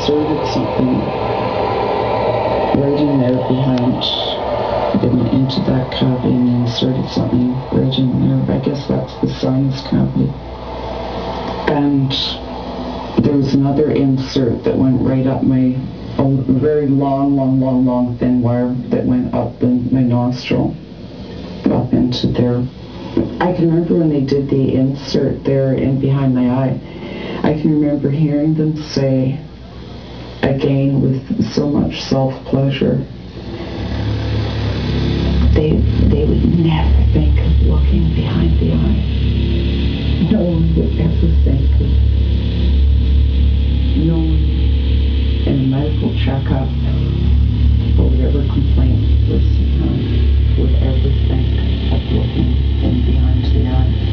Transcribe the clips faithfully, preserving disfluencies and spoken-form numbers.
inserted something right in there behind. They went into that cavity and inserted something right in there. I guess that's the sinus cavity. And there was another insert that went right up my, a very long, long, long, long thin wire that went up in my nostril, up into there. I can remember when they did the insert there in behind my eye, I can remember hearing them say, again with so much self-pleasure, they, they would never think of looking behind the eye. No one would ever think of, no one in a medical checkup or whatever complaint the person had would ever think of looking in behind the eye.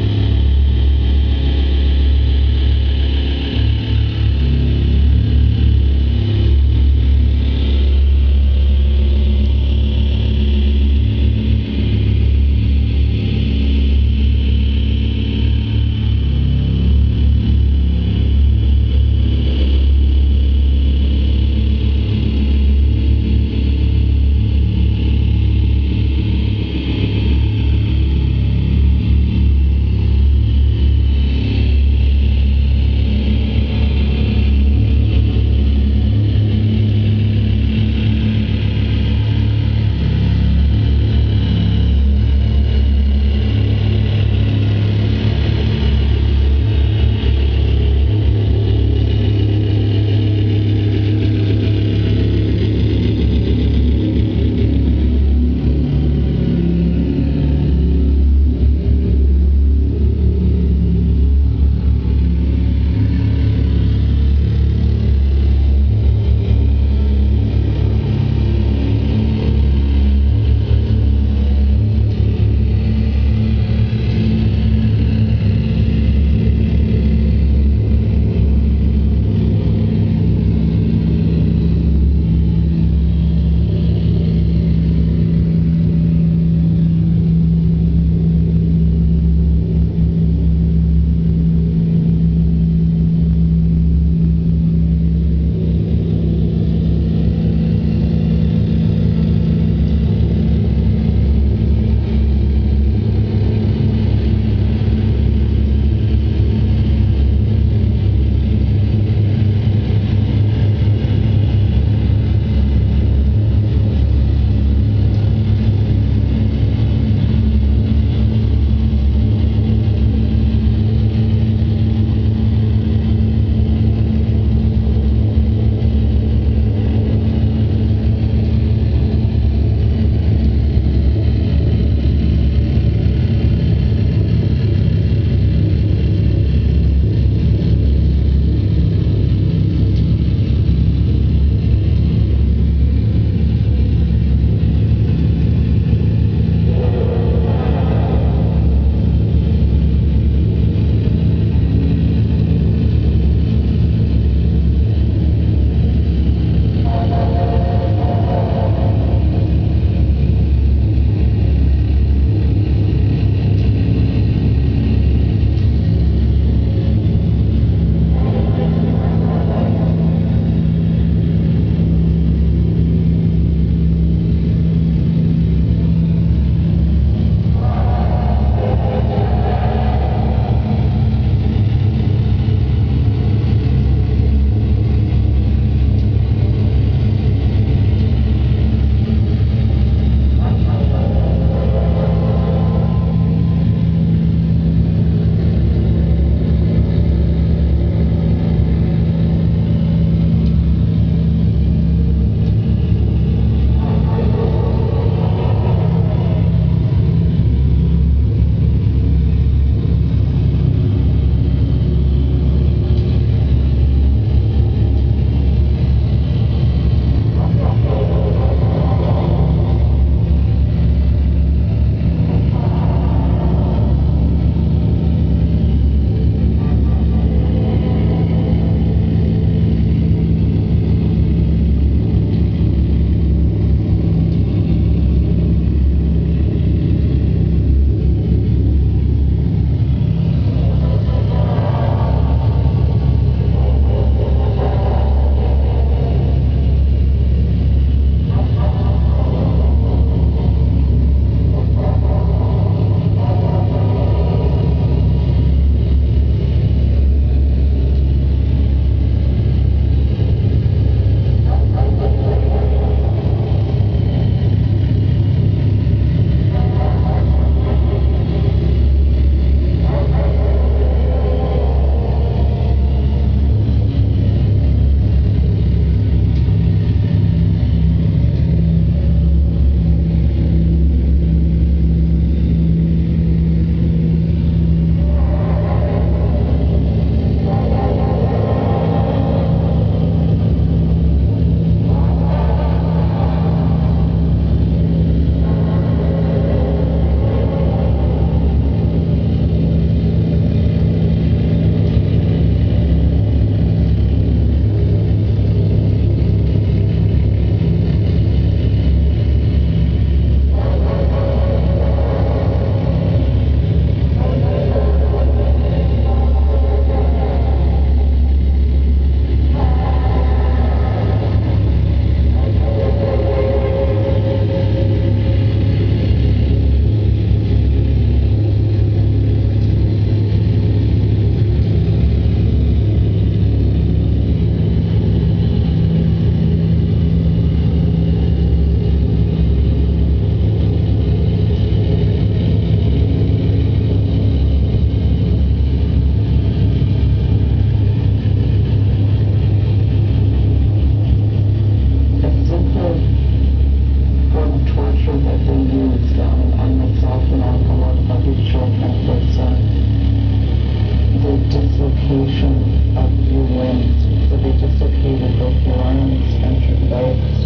your legs.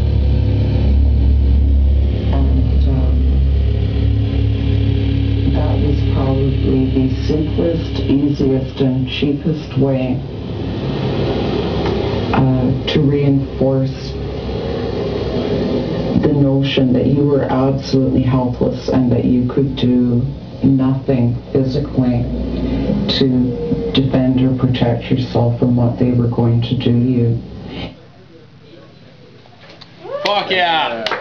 And um, that was probably the simplest, easiest, and cheapest way uh, to reinforce the notion that you were absolutely helpless and that you could do nothing physically to defend or protect yourself from what they were going to do to you. Fuck yeah!